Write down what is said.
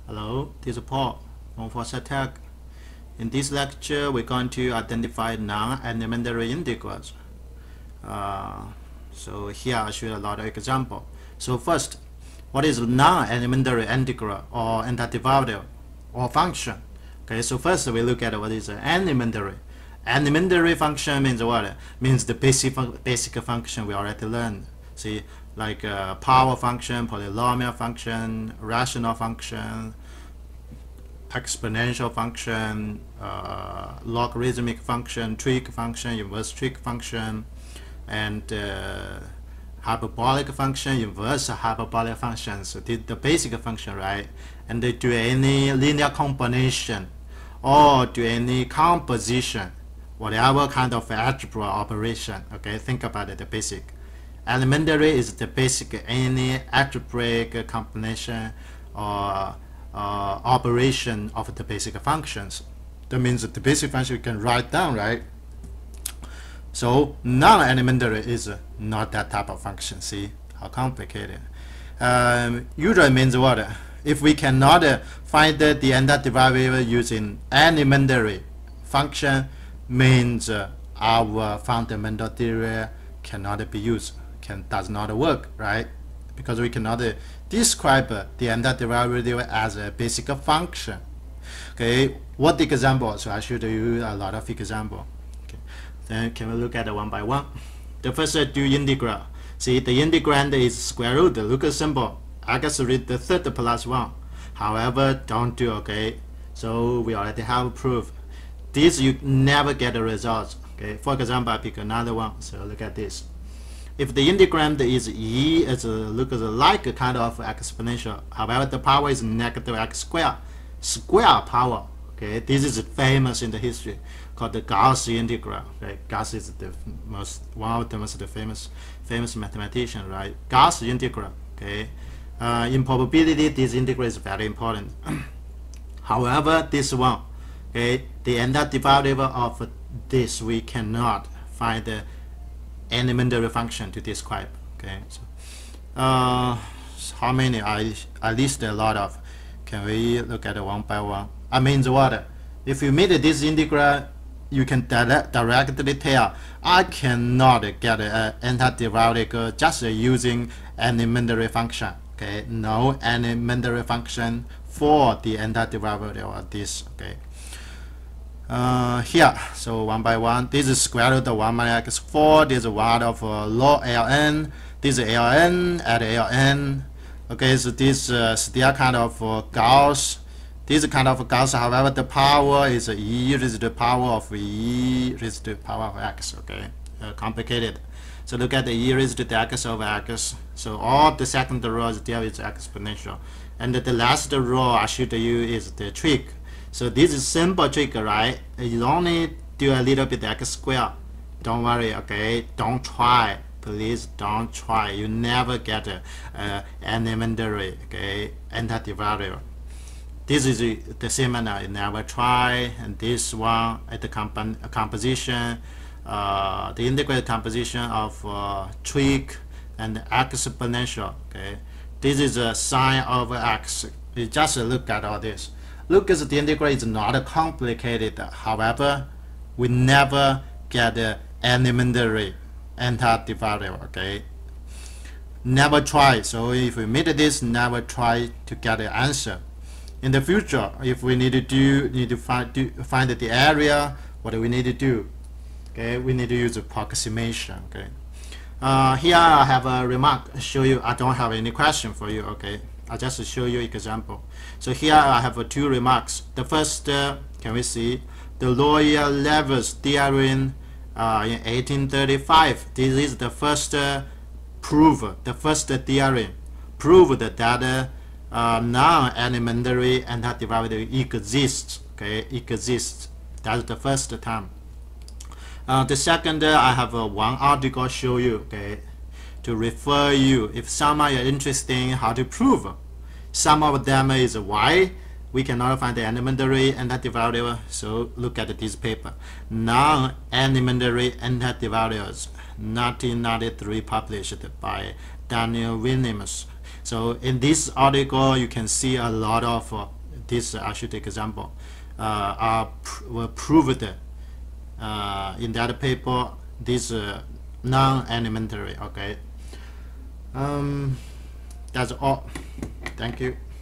Hello, this is Paul from Tech. In this lecture, we're going to identify non-elementary integrals. So here I show you a lot of examples. So first, what is non-elementary integral or antiderivative or function? Okay, so first we look at what is elementary. Elementary function means what? Means the basic function we already learned. See, like power function, polynomial function, rational function, exponential function, logarithmic function, trig function, inverse trig function, and hyperbolic function, inverse hyperbolic function. So the basic function, right? And they do any linear combination or do any composition, whatever kind of algebra operation. Okay, think about it. The basic. Elementary is the basic any algebraic combination or operation of the basic functions. That means that the basic function you can write down, right? So non-elementary is not that type of function. See how complicated. Usually means what? If we cannot find the antiderivative using elementary function, means our fundamental theory cannot be used, does not work, right? Because we cannot describe the antiderivative as a basic function. Okay, what example? So I showed you a lot of example. Okay, then can we look at it one by one? The first do integral. See, the integrand is square root. Look at symbol. X read the third plus 1. However, don't do, okay? So we already have proof. This you never get the results. Okay, for example, I pick another one. So look at this. If the integrand is e, it's looks like a kind of exponential. However, the power is negative x squared, square power. Okay, this is famous in the history, called the Gauss integral. Okay, Gauss is the one of the most famous mathematician, right? Gauss integral. Okay, in probability, this integral is very important. However, this one, okay, the antiderivative of this we cannot find the elementary function to describe. Okay, so how many? I list a lot of. Can we look at it one by one? I mean what? If you made this integral, you can directly tell I cannot get an antiderivative just using elementary function. Okay, no elementary function for the antiderivative of this. Okay. Here, so one by one, this is square root of 1 minus x4, this is 1 of log ln, this is ln at ln. Okay, so this still kind of Gauss. This kind of Gauss, however, the power is e raised to the power of e raised to the power of x. Okay, complicated. So look at the e raised to the x over x. So all the second row is there is exponential, and the last row I showed you is the trig. So this is simple trig, right? You only do a little bit x squared. Don't worry, okay? Don't try. Please don't try. You never get an elementary, okay, antiderivative. This is the similar. You never try. And this one at the composition, the integrated composition of trig and exponential. Okay, this is a sine over x. You just look at all this. Look at the integral is not complicated. However, we never get the elementary antiderivative. Okay, never try. So if we made this, never try to get the answer. In the future, if we need to find the area, what do we need to do? Okay, we need to use approximation. Okay, here I have a remark. Show you. I don't have any question for you. Okay. I just show you example. So here I have two remarks. The first, can we see the lawyer Lever's theorem in 1835? This is the first proof, the first theorem proved that non-elementary antiderivative exists. Okay, exists. That's the first time. The second, I have one article show you. Okay, to refer you if someone is interested in how to prove. Some of them is why we cannot find the elementary antiderivative. So look at this paper, non-elementary antiderivatives, 1993, published by Daniel Williams. So in this article, you can see a lot of this. I should take example were proved in that paper. This non-elementary. Okay. That's all. Thank you.